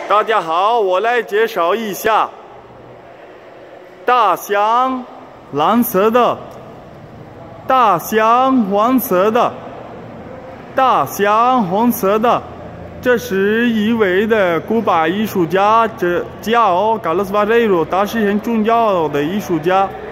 大家好，我来介绍一下大象，蓝色的；大象，黄色的；大象，红色的。这是一位的古巴艺术家，叫Karlos Barreiro，他是很重要的艺术家。